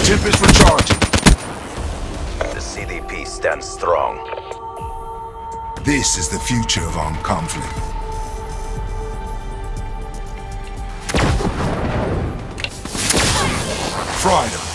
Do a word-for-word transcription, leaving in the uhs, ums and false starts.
Tempest recharging. The C D P stands strong. This is the future of armed conflict. Fried 'em.